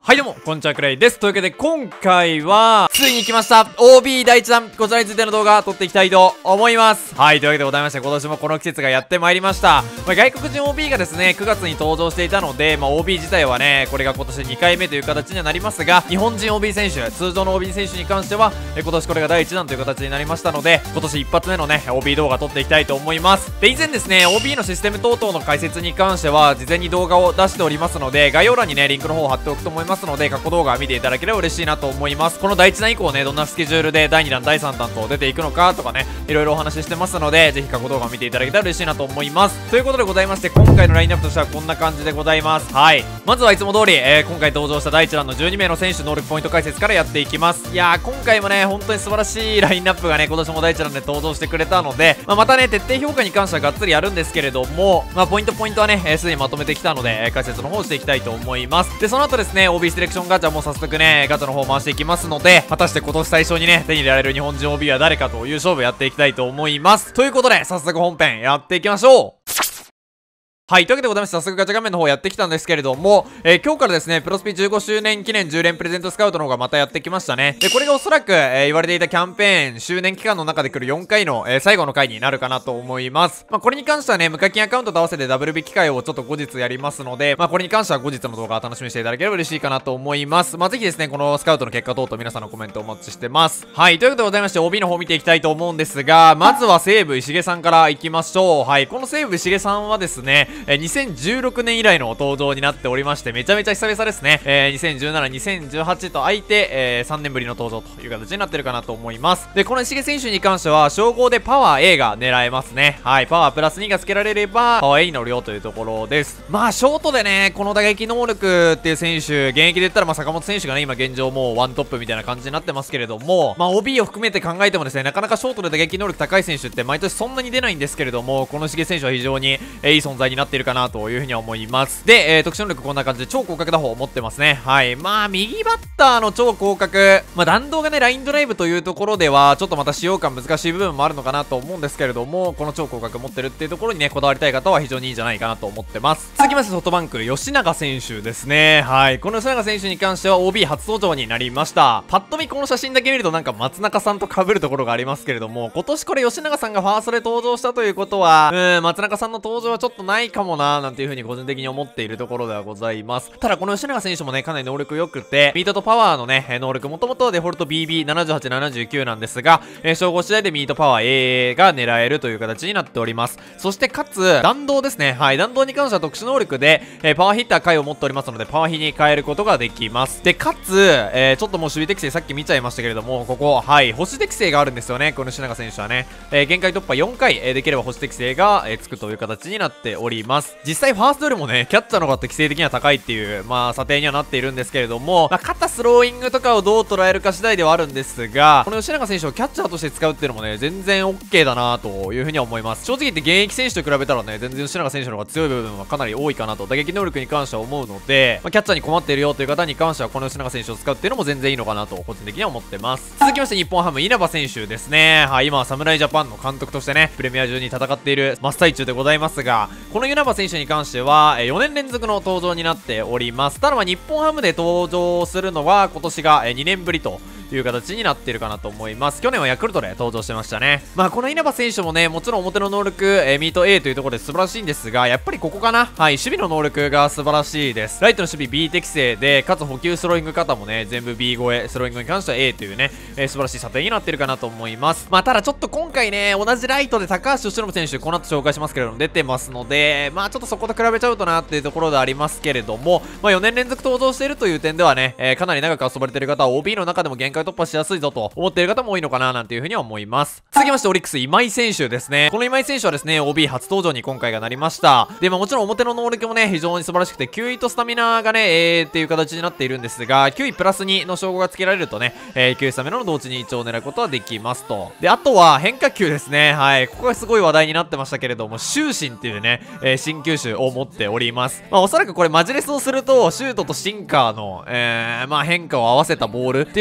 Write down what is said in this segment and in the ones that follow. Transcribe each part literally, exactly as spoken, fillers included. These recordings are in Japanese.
はいどうも、こんにちは、くらいです。というわけで、今回は、ついに来ました オービー 第一弾、こちらについての動画を撮っていきたいと思います。はい、というわけでございまして、今年もこの季節がやってまいりました。まあ、外国人 オービー がですね、くがつに登場していたので、まあ、オービー 自体はね、これが今年にかいめという形にはなりますが、日本人 オービー 選手、通常の オービー 選手に関しては、え今年これが第一弾という形になりましたので、今年一発目のね、オービー 動画撮っていきたいと思います。で、以前ですね、オービー のシステム等々の解説に関しては、事前に動画を出しておりますので、概要欄にね、リンクの方を貼っておくと思いますので、過去動画見ていただければ嬉しいなと思います。このだいいちだん以降ね、どんなスケジュールでだいにだんだいさんだんと出ていくのかとかね、いろいろお話ししてますので、ぜひ過去動画を見ていただけたら嬉しいなと思います。ということでございまして、今回のラインナップとしてはこんな感じでございます。はい、まずはいつも通り、えー、今回登場しただいいちだんのじゅうにめいの選手能力ポイント解説からやっていきます。いやー、今回もね、本当に素晴らしいラインナップがね、今年もだいいちだんで登場してくれたので、まあ、またね、徹底評価に関してはがっつりやるんですけれども、まあ、ポイントポイントはね、すで、えー、にまとめてきたので、えー、解説の方していきたいと思います。で、その後ですね、オービー セレクションガチャも早速ね、ガチャの方回していきますので、果たして今年最初にね、手に入れられる日本人 オービー は誰かという勝負やっていきたいと思います。ということで、早速本編やっていきましょう。はい。というわけでございまして、早速ガチャ画面の方やってきたんですけれども、えー、今日からですね、プロスピじゅうごしゅうねん記念じゅうれんプレゼントスカウトの方がまたやってきましたね。で、これがおそらく、えー、言われていたキャンペーン周年期間の中で来るよんかいの、えー、最後の回になるかなと思います。まあ、これに関してはね、無課金アカウントと合わせてダブル引き換えをちょっと後日やりますので、まあ、これに関しては後日の動画を楽しみにしていただければ嬉しいかなと思います。まあ、ぜひですね、このスカウトの結果等々皆さんのコメントをお待ちしてます。はい。ということでございまして、オービー の方見ていきたいと思うんですが、まずは西武石毛さんからいきましょう。はい。この西武石毛さんはですね、えー、にせんじゅうろくねん以来の登場になっておりまして、めちゃめちゃ久々ですね。えー、にせんじゅうなな、にせんじゅうはちと空いて、えー、さんねんぶりの登場という形になってるかなと思います。で、この石毛選手に関しては、称号でパワー A が狙えますね。はい、パワープラスにが付けられれば、パワー A に乗るよというところです。まあ、ショートでね、この打撃能力っていう選手、現役で言ったら、まあ、坂本選手がね、今現状もうワントップみたいな感じになってますけれども、まあ、オービー を含めて考えてもですね、なかなかショートで打撃能力高い選手って毎年そんなに出ないんですけれども、この石毛選手は非常に、えー、いい存在になっているかなというふうには思います。で、えー、特殊能力こんな感じで超広角打法を持ってますね。はい。まあ、右バッターの超広角。まあ、弾道がね、ラインドライブというところでは、ちょっとまた使用感難しい部分もあるのかなと思うんですけれども、この超広角持ってるっていうところにね、こだわりたい方は非常にいいんじゃないかなと思ってます。続きまして、ソフトバンク、吉永選手ですね。はい。この吉永選手に関しては オービー 初登場になりました。パッと見この写真だけ見るとなんか松中さんと被るところがありますけれども、今年これ吉永さんがファーストで登場したということは、うーん、松中さんの登場はちょっとないかもなーなんていう風に個人的に思っているところではございます。ただこの吉永選手もね、かなり能力良くて、ミートとパワーのね、能力もともとデフォルト ビービーななじゅうはち、ななじゅうきゅう なんですが、えー、称号次第でミートパワー エー が狙えるという形になっております。そしてかつ、弾道ですね。はい、弾道に関しては特殊能力で、えー、パワーヒッター回を持っておりますので、パワーヒに変えることができます。で、かつ、えー、ちょっともう守備適性さっき見ちゃいましたけれども、ここ、はい、保守適性があるんですよね、この吉永選手はね。えー、限界突破よんかい、えー、できれば保守適性が、えー、つくという形になっております。実際ファーストよりもね、キャッチャーの方が適性的には高いっていう、まあ、査定にはなっているんですけれども、まあ、肩スローイングとかをどう捉えるか次第ではあるんですが、この吉永選手をキャッチャーとして使うっていうのもね、全然 OK だなというふうには思います。正直言って現役選手と比べたらね、全然吉永選手の方が強い部分はかなり多いかなと、打撃能力に関しては思うので、まあ、キャッチャーに困っているよという方に関しては、この吉永選手を使うっていうのも全然いいのかなと、個人的には思ってます。続きまして、日本ハム、稲葉選手ですね。はい、今は侍ジャパンの監督としてね、プレミア中に戦っている真っ最中でございますが、この稲葉選手に関しては、よねん連続の登場になっております。ただまあ日本ハムで登場するのは今年がにねんぶりという形になっているかなと思います。去年はヤクルトで登場してましたね。まあこの稲葉選手もね、もちろん表の能力、えー、ミート A というところで素晴らしいんですが、やっぱりここかな。はい、守備の能力が素晴らしいです。ライトの守備 ビー 適正で、かつ補給スローイング方もね、全部 ビー 超え、スローイングに関しては A というね、えー、素晴らしい査定になっているかなと思います。まあただちょっと今回ね、同じライトで高橋由伸選手、この後紹介しますけれども出てますので、まあちょっとそこと比べちゃうとなっていうところでありますけれども、まあよねん連続登場しているという点ではね、えー、かなり長く遊ばれている方は オービー の中でも限界突破しやすいぞと思っている方も多いのかななんていうふうには思います。続きましてオリックス今井選手ですね。この今井選手はですね オービー 初登場に今回がなりました。でまあもちろん表の能力もね非常に素晴らしくてきゅういとスタミナがね A っていう形になっているんですが、きゅういプラスにの称号が付けられるとね、えー、きゅういスタミナの同時に一応狙うことはできますと。であとは変化球ですね。はい、ここがすごい話題になってましたけれども、終身っていうね、えー、新球種を持っております。まあおそらくこれマジレスをするとシュートとシンカーの、えー、まあ変化を合わせたボールっていう感じ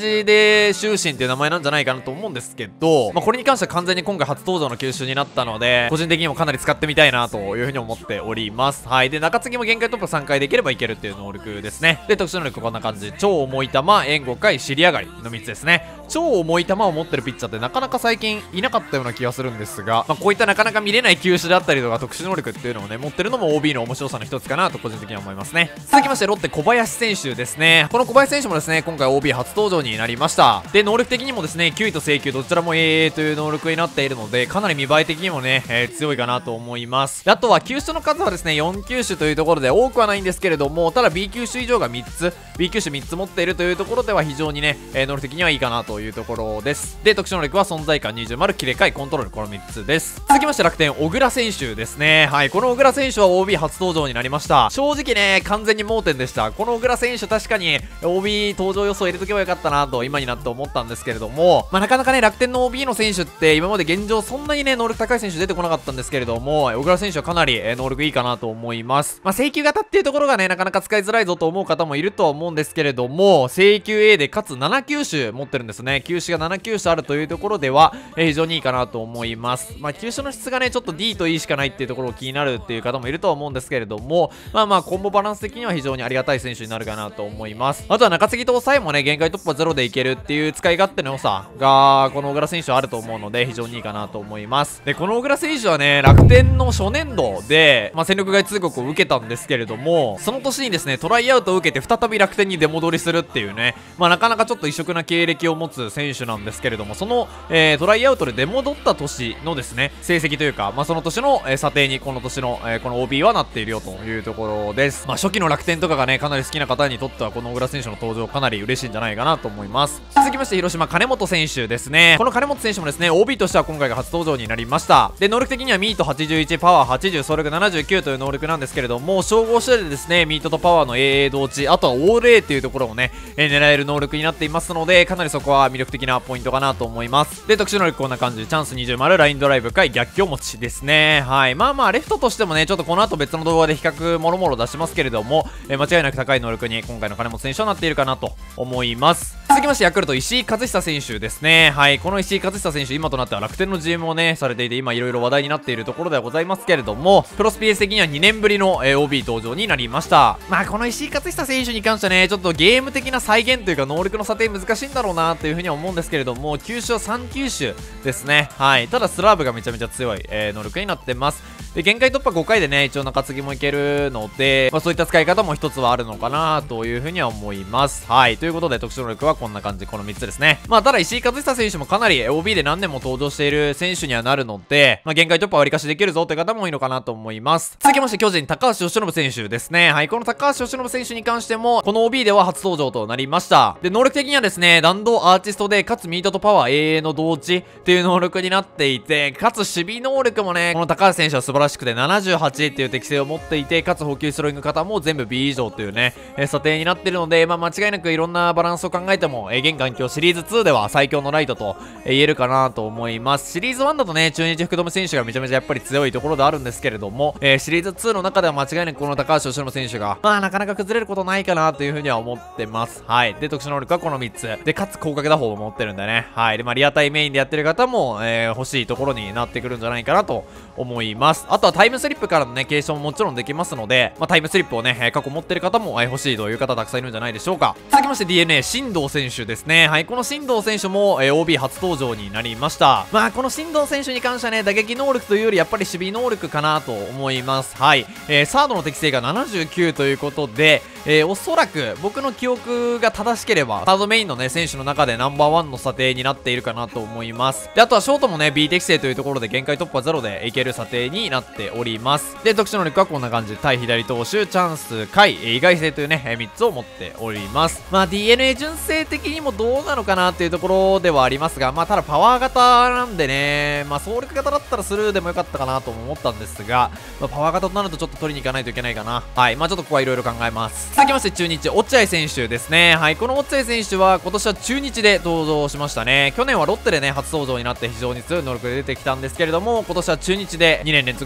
じで終身っていう名前なんじゃないかなと思うんですけど、まあ、これに関しては完全に今回初登場の球種になったので、個人的にもかなり使ってみたいなというふうに思っております。はい。で、中継ぎも限界突破さんかいできればいけるっていう能力ですね。で、特殊能力こんな感じ。超重い球、援ごかい、尻上がりのみっつですね。超重い球を持ってるピッチャーってなかなか最近いなかったような気がするんですが、まあ、こういったなかなか見れない球種であったりとか特殊能力っていうのをね、持ってるのも オービー の面白さの一つかなと個人的には思いますね。続きまして、ロッテ小林選手ですね。この小林選手もですね、今回 オービー 初登場になりました。で、能力的にもですね、球威と制球どちらも エーエー という能力になっているので、かなり見栄え的にもね、えー、強いかなと思います。あとは球種の数はですね、よん球種というところで多くはないんですけれども、ただ B 球種以上がみっつ、B 球種みっつ持っているというところでは非常にね、えー、能力的にはいいかなというところです。で、特殊能力は存在感にじゅう、切れ替え、コントロール、このみっつです。続きまして楽天、小倉選手ですね。はい、この小倉選手は オービー 初登場になりました。正直ね、完全に盲点でした。この小倉選手確かに オービー 登場予想入れとけばよかったなと今になって思ったんですけれども、まあ、なかなかね、楽天の オービー の選手って今まで現状そんなにね、能力高い選手出てこなかったんですけれども、小倉選手はかなり、えー、能力いいかなと思います。まあ、制球型っていうところがね、なかなか使いづらいぞと思う方もいるとは思うんですけれども、制球 A でかつなな球種持ってるんですね。球種がなな球種あるというところでは、えー、非常にいいかなと思います。まあ、球種の質がね、ちょっと D と E しかないっていうところを気になるっていう方もいるとは思うんですけれども、まあまあ、コンボバランス的には非常にありがたい選手になるかなと思います。あとは中継ぎと抑えもね、限界突破ゼロでいけるっていう使い勝手の良さが、この小倉選手はあると思うので、非常にいいかなと思います。で、この小倉選手はね、楽天の初年度で、まあ、戦力外通告を受けたんですけれども、その年にですね、トライアウトを受けて再び楽天に出戻りするっていうね、まあ、なかなかちょっと異色な経歴を持つ選手なんですけれども、その、えー、トライアウトで出戻った年のですね、成績というか、まあ、その年の、えー、査定にこの年の、えー、この オービー はなっているよというところです。まあ、初期の楽天とかがね、かなり好きな方にとっては、この小倉選手の登場かなり嬉しいんじゃないかなと思います。続きまして、広島金本選手ですね。この金本選手もですね、オービー としては今回が初登場になりました。で、能力的にはミートはちじゅういち、パワーはちじゅう、走力ななじゅうきゅうという能力なんですけれども、総合してでですね、ミートとパワーの エーエー 同値、あとはオール A っていうところもね、えー、狙える能力になっていますので、かなりそこは魅力的なポイントかなと思います。で、特殊能力こんな感じ、チャンスにじゅう、ラインドライブ回逆境持ちですね。はい。まあまあ、レフトとしてもね、ちょっとこの後別の動画で比較もろもろ出しますけれども、えー、間違いなく高い能力に今回の金本選手はなっているかなと思います。続きまして、ヤクルト石井一久選手ですね。はい。この石井一久選手、今となっては楽天の ジーエム をね、されていて、今いろいろ話題になっているところではございますけれども、プロスピーエス的にはにねんぶりの、えー、オービー 登場になりました。まあ、この石井一久選手に関してはね、ちょっとゲーム的な再現というか、能力の査定難しいんだろうなというふうには思うんですけれども、球種はさん球種ですね。はい。ただ、スラーブがめちゃめちゃ強い、えー、能力になってます。で、限界突破ごかいでね、一応中継ぎもいけるので、まあ、そういった使い方も一つはあるのかなというふうには思います。はい。ということで、特殊能力はこんな感じ、このみっつですね。まあ、ただ、石井一久選手もかなり オービー で何年も登場している選手にはなるので、まあ、限界突破は割りかしできるぞという方もいいのかなと思います。続きまして、巨人、高橋由伸選手ですね。はい。この高橋由伸選手に関しても、この オービー では初登場となりました。で、能力的にはですね、弾道アーティストで、かつミートとパワー エーエー の同値っていう能力になっていて、かつ守備能力もね、この高橋選手は素晴らしくて、ななじゅうはちっていう適性を持っていて、かつ補給スローイング方も全部 B 以上というね、えー、査定になっているので、まあ、間違いなくいろんなバランスを考えても、えー、現環境シリーズツーでは最強のライトと、えー、言えるかなと思います。シリーズワンだとね、中日福留選手がめちゃめちゃやっぱり強いところであるんですけれども、えー、シリーズツーの中では間違いなくこの高橋由伸選手が、まあ、なかなか崩れることないかなというふうには思ってます。はい。で、特殊能力はこのみっつ。で、かつ広角打法を持ってるんでね。はい。で、まあ、リアタイメインでやってる方も、えー、欲しいところになってくるんじゃないかなと思います。あとはタイムスリップからのね、継承ももちろんできますので、まあ、タイムスリップをね、えー、過去持ってる方も、えー、欲しいという方たくさんいるんじゃないでしょうか。続きまして ディーエヌエー、進藤選手ですね。はい。この進藤選手も、えー、オービー 初登場になりました。まあ、この進藤選手に関してはね、打撃能力というよりやっぱり守備能力かなと思います。はい。えー、サードの適性がななじゅうきゅうということで、えー、おそらく僕の記憶が正しければ、サードメインのね、選手の中でナンバーワンの査定になっているかなと思います。で、あとはショートもね、B 適性というところで限界突破ゼロでいける査定になっております。で、特殊能力はこんな感じ。対左投手、チャンス、回、意外性というね、えー、みっつを持っております。まあ、ディーエヌエー 純正的にもどうなのかなっていうところではありますが、まあ、ただパワー型なんでね、まあ、総力型だったらスルーでもよかったかなとも思ったんですが、まあ、パワー型となるとちょっと取りに行かないといけないかな。はい。まあ、ちょっとここはいろいろ考えます。続きまして、中日、落合選手ですね。はい。この落合選手は今年は中日で登場しましたね。去年はロッテでね、初登場になって非常に強い能力で出てきたんですけれども、今年は中日でにねん連続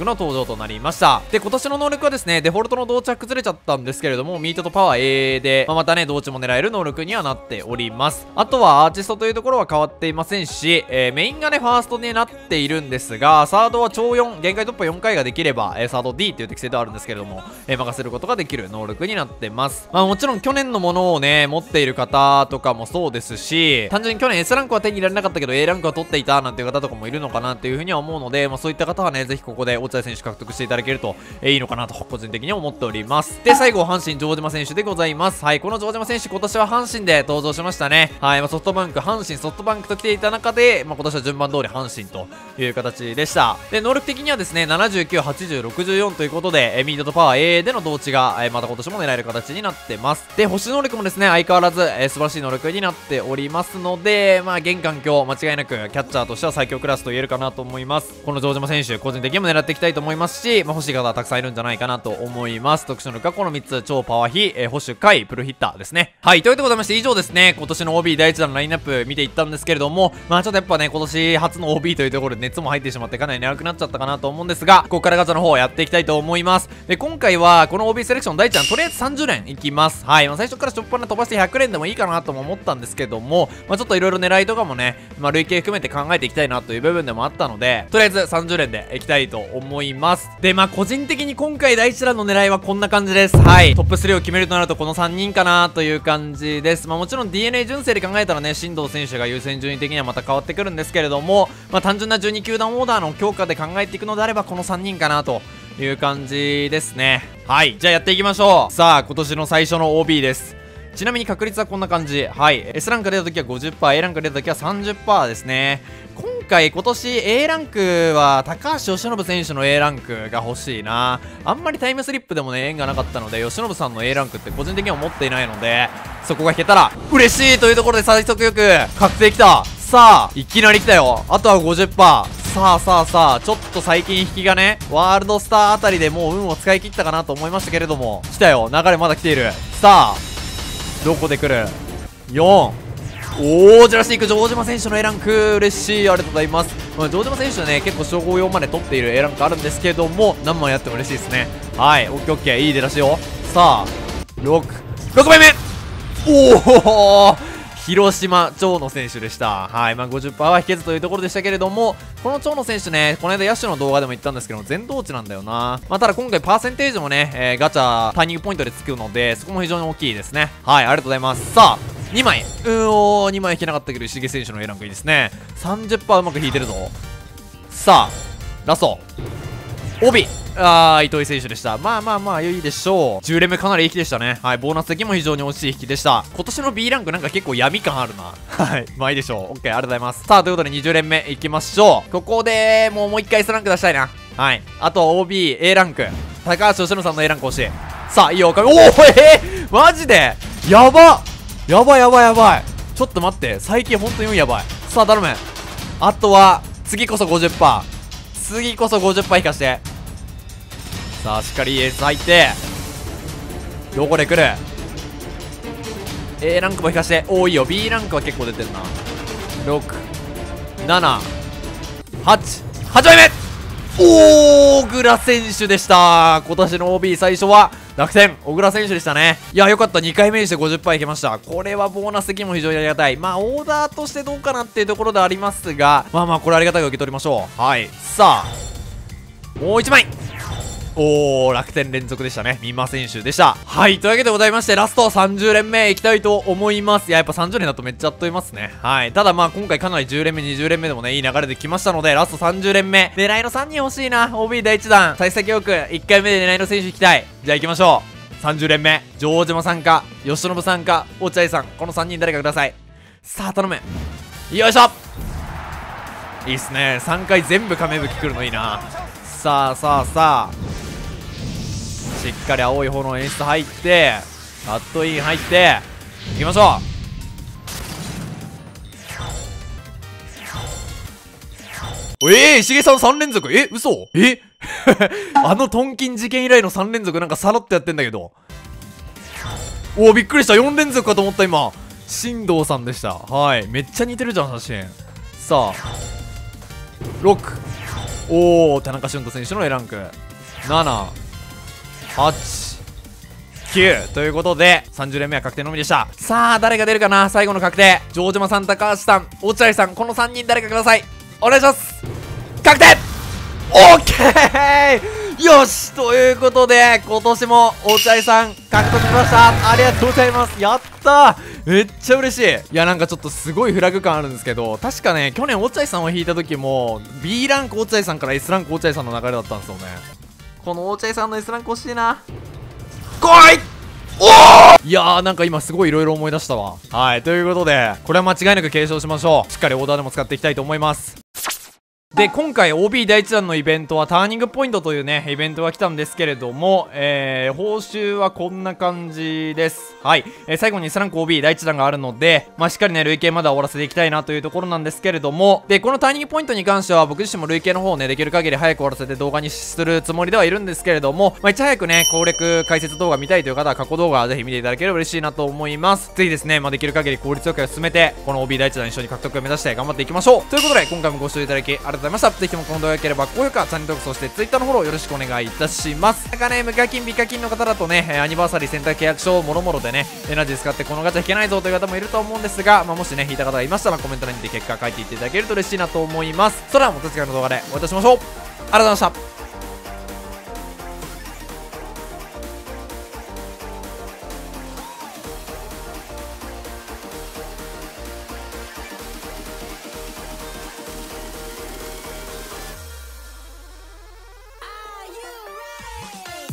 力の登場となりました。で、今年の能力はですね、デフォルトの同値は崩れちゃったんですけれども、ミートとパワー A で、まあ、またね、同値も狙える能力にはなっております。あとはアーティストというところは変わっていませんし、えー、メインがね、ファーストになっているんですが、サードは超よん、限界突破よんかいができれば、えー、サード D っていう適性ではあるんですけれども、えー、任せることができる能力になってます。まあもちろん去年のものをね、持っている方とかもそうですし、単純に去年 S ランクは手に入れられなかったけど A ランクは取っていたなんていう方とかもいるのかなっていうふうには思うので、まあそういった方はね、ぜひここで落合選手獲得していただけると、えー、いいのかなと個人的に思っております。で、最後、阪神城島選手でございます。はい、この城島選手今年は阪神で登場しましたね。はい、まあ、ソフトバンク、阪神、ソフトバンクと来ていた中で、まあ、今年は順番通り阪神という形でした。で、能力的にはですね、ななじゅうきゅう、はちじゅう、ろくじゅうよんということで、えー、ミートとパワー A での同値が、えー、また今年も狙える形になってます。で、星能力もですね、相変わらず、えー、素晴らしい能力になっておりますので、まあ、現環境、間違いなくキャッチャーとしては最強クラスと言えるかなと思います。この城島選手、個人的にも狙っていきたいと思いますし、まあ、欲しい方はたくさんいるんじゃないかなと思います。特殊能力はこのみっつ、超パワー比、えー、保守回、プルヒッターですね。はい、ということでございまして、以上ですね、今年の オービー 第一弾のラインナップ見ていったんですけれども、まあちょっとやっぱね、今年初の オービー というところで熱も入ってしまってかなり長くなっちゃったかなと思うんですが、ここからガチャの方をやっていきたいと思います。で、今回はこの オービー セレクション第一弾、とりあえずさんじゅう連いきます。はい、まあ、最初からしょっぱな飛ばしてひゃく連でもいいかなとも思ったんですけども、まあちょっといろいろ狙いとかもね、まあ累計含めて考えていきたいなという部分でもあったので、とりあえずさんじゅう連でいきたいと思います。で、まあ個人的に今回第一弾の狙いはこんな感じです。はい、トップスリーを決めるとなるとこのさんにんかなという感じです。まあもちろん ディーエヌエー 純正で考えたらね、進藤選手が優先順位的にはまた変わってくるんですけれども、まあ単純なじゅうに球団オーダーの強化で考えていくのであればこのさんにんかなという感じですね。はい、じゃあやっていきましょう。さあ、今年の最初の オービー です。ちなみに確率はこんな感じ。はい、 S ランク出た時は ごじゅっパーセント、 A ランク出た時は さんじゅっパーセント ですね。今回今年 A ランクは高橋由伸選手の A ランクが欲しいな。あんまりタイムスリップでもね縁がなかったので、由伸さんの A ランクって個人的には持っていないので、そこが引けたら嬉しいというところで最速よく確定きた。さあいきなり来たよ。あとは ごじゅっパーセント。さあさあさあ、ちょっと最近引きがねワールドスターあたりでもう運を使い切ったかなと思いましたけれども、来たよ。流れまだ来ている。さあどこで来る。よん、おー、ジュラシック城島選手の A ランク嬉しい。ありがとうございます。まあ、城島選手はね結構称号よんまで取っている A ランクあるんですけども、何枚やっても嬉しいですね。はい、オッケーオッケー、いい出だしよ。さあろく、ろくまいめ。おお、広島長野選手でした。はい、まあ ごじゅっパーセント は引けずというところでしたけれども、この長野選手ね、この間野手の動画でも言ったんですけど全同値なんだよな。まあただ今回パーセンテージもね、えー、ガチャターニングポイントでつくので、そこも非常に大きいですね。はい、ありがとうございます。さあにまい、うーおー、にまい引けなかったけど石毛選手の A ランクいいですね。 さんじゅっパーセント うまく引いてるぞ。さあラスト帯、あー、糸井選手でした。まあまあまあいいでしょう。じゅう連目かなりいい引きでしたね。はい、ボーナス的も非常に惜しい引きでした。今年の B ランクなんか結構闇感あるな。はい、まあいいでしょう。 OK、 ありがとうございます。さあということでにじゅう連目いきましょう。ここでもうもう一回 S ランク出したいな。はい、あとは オービーエー ランク、高橋由伸さんの A ランク欲しい。さあいいよ。おお、えー、マジでやばやばいやばいやばい。ちょっと待って、最近ほんとにやばい。さあ頼む。あとは次こそ ごじゅっパーセント、 次こそ ごじゅっパーセント 引かして。さあしっかりエース入って、どこで来る。 A ランクも引かして。おおいいよ。 B ランクは結構出てるな。ろく、なな、はち、はちまいめ。小倉選手でした。今年の オービー 最初は楽天小倉選手でしたね。いやよかった、にかいめにして ごじゅっパーセント いけました。これはボーナス的にも非常にありがたい。まあオーダーとしてどうかなっていうところでありますが、まあまあこれありがたく受け取りましょう。はい、さあもういちまい。おー、楽天連続でしたね。三馬選手でした。はい、というわけでございまして、ラストさんじゅう連目いきたいと思います。いや、やっぱさんじゅう連だとめっちゃあっという間ますね。はい。ただまあ、今回かなりじゅう連目、にじゅう連目でもね、いい流れできましたので、ラストさんじゅう連目。狙いのさんにん欲しいな。オービー 第一弾。幸先よく、いっかいめで狙いの選手引きたい。じゃあ行きましょう。さんじゅう連目。城島さんか、由伸さんか、落合さん。このさんにん誰かください。さあ、頼む。よいしょ。いいっすね。さんかい全部亀吹来るのいいな。さあさあさあ。しっかり青い炎演出入ってカットイン入っていきましょう。えー、石毛さんさん連続。え、嘘。えあのトンキン事件以来のさん連続なんかさらっとやってんだけど。おおびっくりした。よん連続かと思った今。進藤さんでした。はい、めっちゃ似てるじゃん写真。さあろく、 おお、田中俊斗選手の エー ランクなな、はち、きゅうということでさんじゅう連目は確定のみでした。さあ誰が出るかな。最後の確定、城島さん、高橋さん、落合さん、このさんにん誰かください。お願いします。確定。オッケー、よし、ということで今年も落合さん獲得しました。ありがとうございます。やったー、めっちゃ嬉しい。いや、なんかちょっとすごいフラグ感あるんですけど、確かね去年落合さんを引いた時も ビー ランク落合さんから エス ランク落合さんの流れだったんですよね。この落合さんの エス ランク欲しいな。来い。おー、いやー、なんか今すごいいろいろ思い出したわ。はい、ということでこれは間違いなく継承しましょう。しっかりオーダーでも使っていきたいと思います。で、今回 オービー 第一弾のイベントはターニングポイントというねイベントが来たんですけれども、えー、報酬はこんな感じです。はい、えー、最後に エス ランク オービー 第一弾があるので、まあ、しっかりね累計まだ終わらせていきたいなというところなんですけれども、でこのターニングポイントに関しては僕自身も累計の方をねできる限り早く終わらせて動画にするつもりではいるんですけれども、まあ、いち早くね攻略解説動画見たいという方は過去動画ぜひ見ていただければ嬉しいなと思います。ぜひですね、まあ、できる限り効率よく進めてこの オービー 第一弾一緒に獲得を目指して頑張っていきましょう。ということで今回もご視聴いただきありがとうございました。ぜひともこの動画が良ければ高評価、チャンネル登録、そして Twitter のフォローよろしくお願いいたします。なんかね無課金美課金の方だとねアニバーサリー選択契約書もろもろでねエナジー使ってこのガチャ引けないぞという方もいると思うんですが、まあ、もしね引いた方がいましたらコメント欄にて結果書いていっていただけると嬉しいなと思います。それではまた次回の動画でお会いいたしましょう。ありがとうございました。